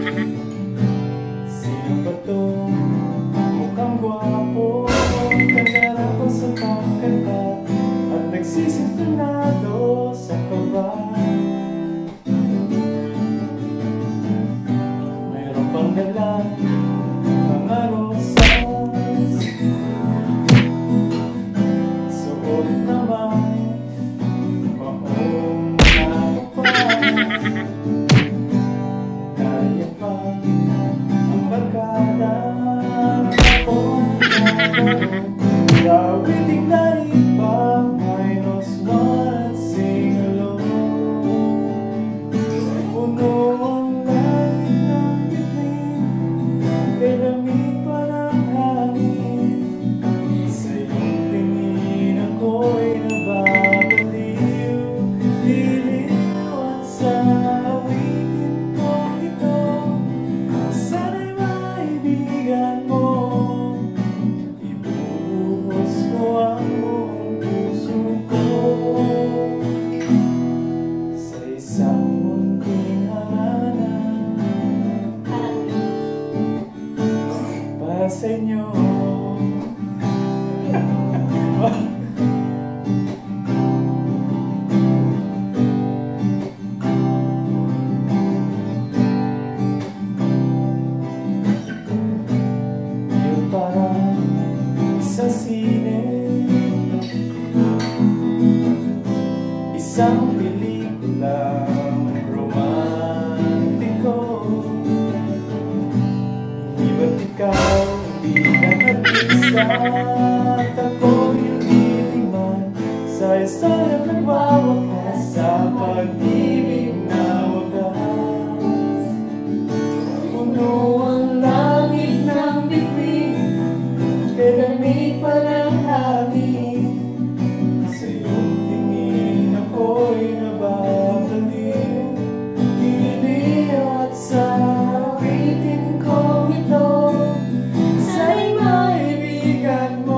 Sino ba to? Mukhang gwapo, kagara ko sa pagkanta at nagsisintonado sa kaba. Mayroon pang dalang mga rosas, suot naman maong nakupas. Kaya pa ang barkada ako'y nagkaroon. Gawiting daig pa, minus one, sing along. Puno ang langit ng bituin, kay lamig pa ng hangin. Sa iyong tingin ako'y nababaliw. Diliw at sa awitin kong ito, sana'y maibigan mo. Ibubuhos ko ang buong puso ko sa isang munting harana para sa inyo. Yung parang sa sine, isang pelikulang romantiko. Hindi ba't ikaw hindi na nag-isa at ako hindi man sa istoryang nagwawakas sa pag-ibig na wagas. Puno ang langit ng bituin, kay lamig pa ng hangin. Sa iyong tingin ako'y nababaliw. Diliw at sa awitin kong ito, sana'y maibigan mo.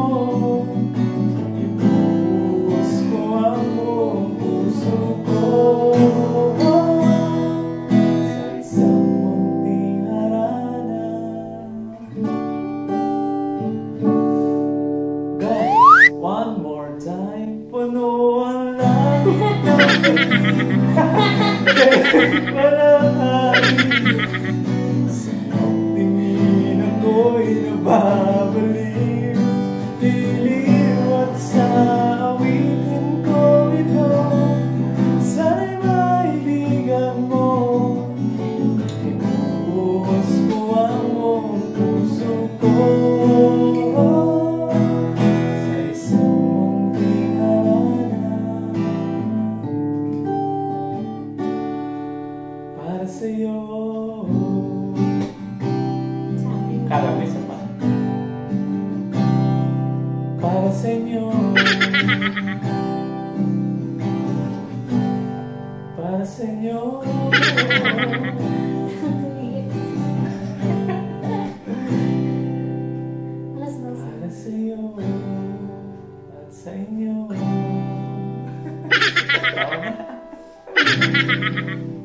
Ibubuhos ko ang buong puso ko sa isang munting harana. Guys, one more time. Puno ang langit ng bituin, walang hangin. Sa iyong tingin ako'y nababaliw. Diliw at sa awitin ko ito, sana'y maibigan mo. Ibubuhos ko ang buong puso ko sa isang munting harana para sa'yo. Kala mo isa pa? Para sa inyo, para sa inyo, para sa iyo at sa inyo.